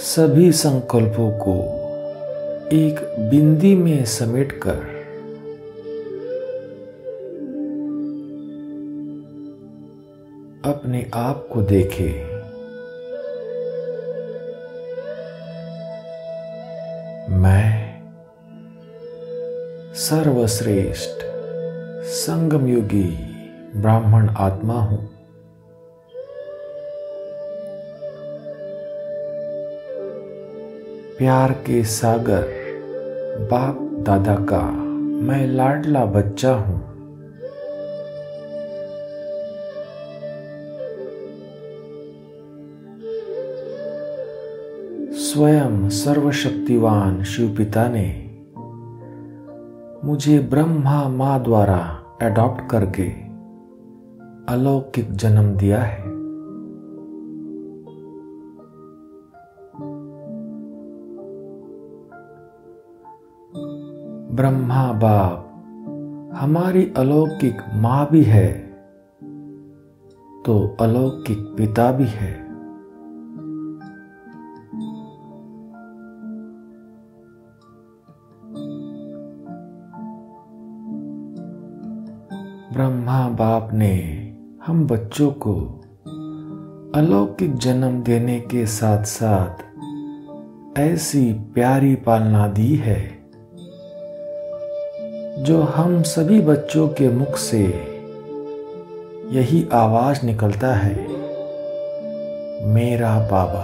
सभी संकल्पों को एक बिंदी में समेटकर अपने आप को देखे। मैं सर्वश्रेष्ठ संगमयुगी ब्राह्मण आत्मा हूं। प्यार के सागर बाप दादा का मैं लाडला बच्चा हूं। स्वयं सर्वशक्तिवान शिव पिता ने मुझे ब्रह्मा मां द्वारा एडॉप्ट करके अलौकिक जन्म दिया है। ब्रह्मा बाप हमारी अलौकिक मां भी है तो अलौकिक पिता भी है। ब्रह्मा बाप ने हम बच्चों को अलौकिक जन्म देने के साथ साथ ऐसी प्यारी पालना दी है जो हम सभी बच्चों के मुख से यही आवाज निकलता है, मेरा बाबा।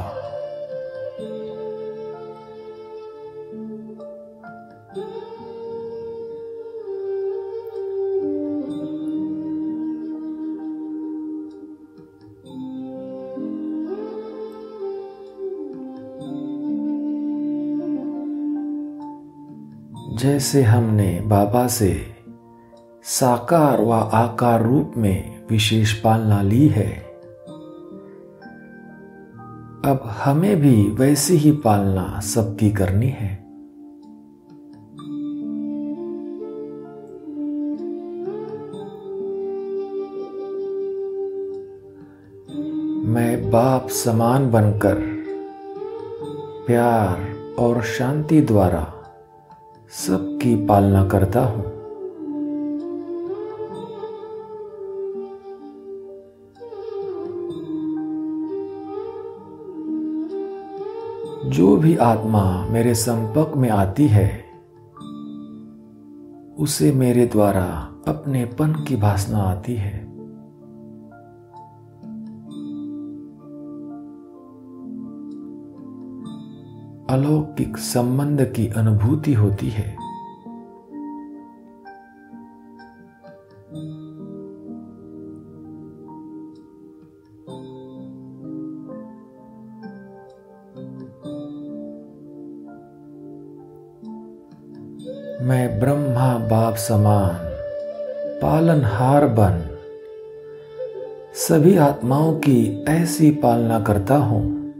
जैसे हमने बाबा से साकार व आकार रूप में विशेष पालना ली है, अब हमें भी वैसी ही पालना सबकी करनी है। मैं बाप समान बनकर प्यार और शांति द्वारा सबकी पालना करता हूं। जो भी आत्मा मेरे संपर्क में आती है उसे मेरे द्वारा अपनेपन की भासना आती है। अलौकिक संबंध की अनुभूति होती है। मैं ब्रह्मा बाप समान पालनहार बन सभी आत्माओं की ऐसी पालना करता हूं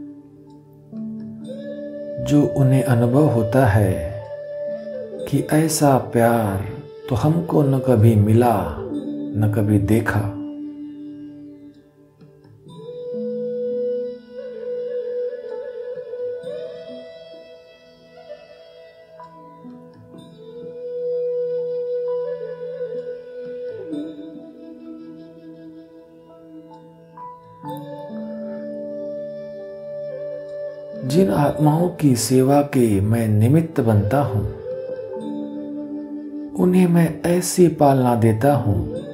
जो उन्हें अनुभव होता है कि ऐसा प्यार तो हमको न कभी मिला न कभी देखा। जिन आत्माओं की सेवा के मैं निमित्त बनता हूं उन्हें मैं ऐसी पालना देता हूं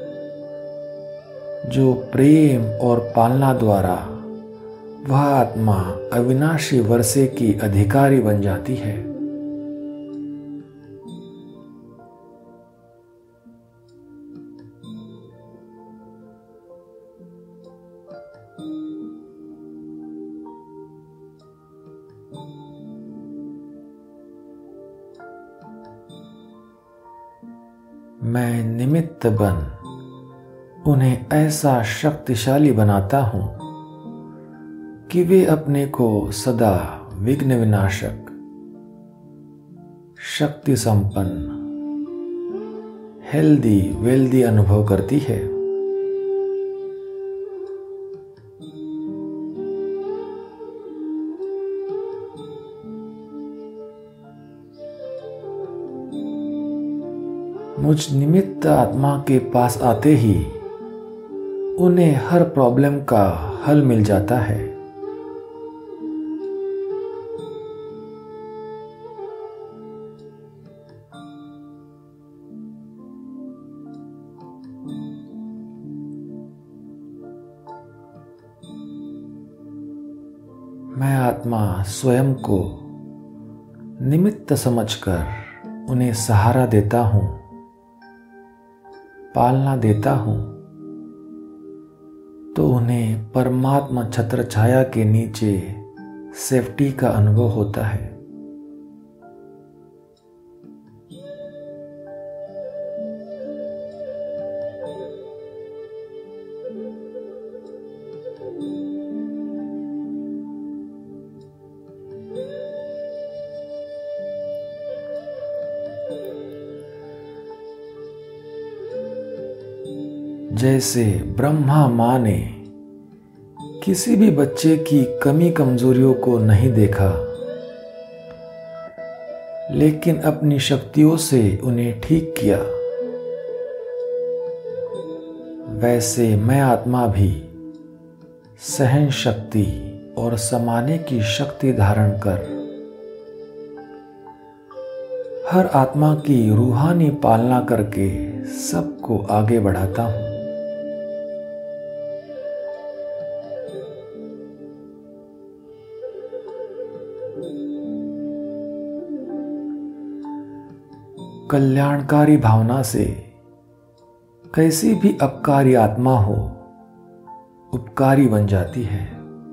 जो प्रेम और पालना द्वारा वह आत्मा अविनाशी वर्षे की अधिकारी बन जाती है। मैं निमित्त बन उन्हें ऐसा शक्तिशाली बनाता हूं कि वे अपने को सदा विघ्न विनाशक, शक्ति संपन्न, हेल्दी वेल्दी अनुभव करती है। मुझ निमित्त आत्मा के पास आते ही उन्हें हर प्रॉब्लम का हल मिल जाता है। मैं आत्मा स्वयं को निमित्त समझकर उन्हें सहारा देता हूं, पालना देता हूं, तो उन्हें परमात्मा छत्र छाया के नीचे सेफ्टी का अनुभव होता है। जैसे ब्रह्मा माँ ने किसी भी बच्चे की कमी कमजोरियों को नहीं देखा, लेकिन अपनी शक्तियों से उन्हें ठीक किया, वैसे मैं आत्मा भी सहन शक्ति और समाने की शक्ति धारण कर हर आत्मा की रूहानी पालना करके सबको आगे बढ़ाता हूं। कल्याणकारी भावना से कैसी भी अपकारी आत्मा हो उपकारी बन जाती है।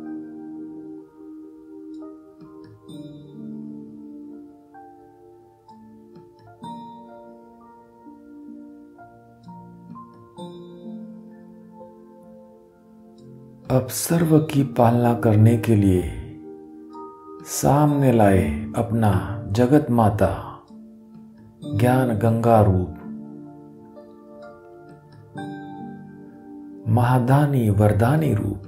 अब सर्व की पालना करने के लिए सामने लाए अपना जगत माता ज्ञान गंगा रूप, महादानी वरदानी रूप।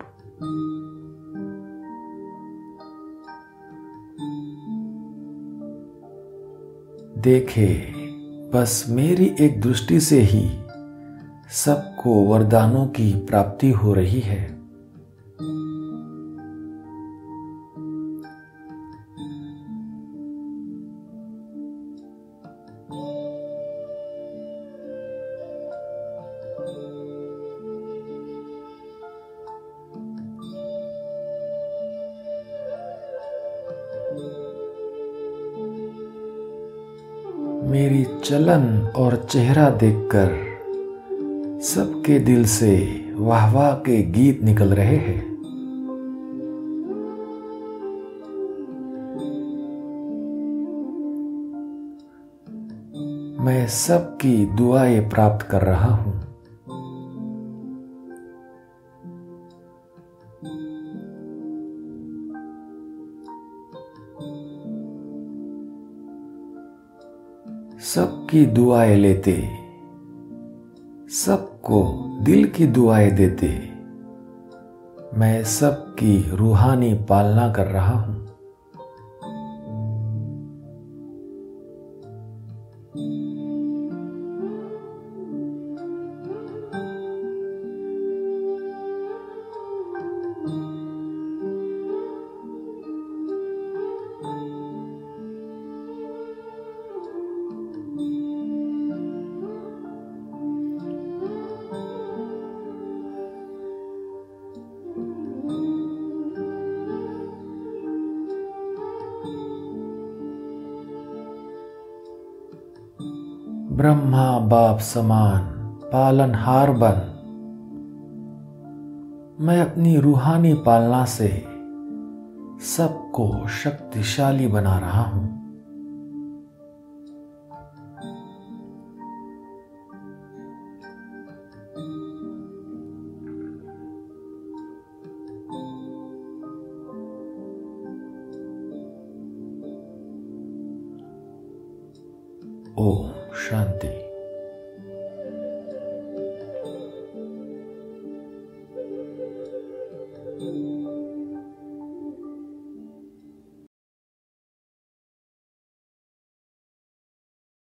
देखे बस मेरी एक दृष्टि से ही सबको वरदानों की प्राप्ति हो रही है। मेरी चलन और चेहरा देखकर सबके दिल से वाह वाह के गीत निकल रहे हैं। मैं सबकी दुआएं प्राप्त कर रहा हूं। सबकी दुआएं लेते, सबको दिल की दुआएं देते, मैं सबकी रूहानी पालना कर रहा हूं। ब्रह्मा बाप समान पालनहार बन मैं अपनी रूहानी पालना से सबको शक्तिशाली बना रहा हूं। ओम शांति।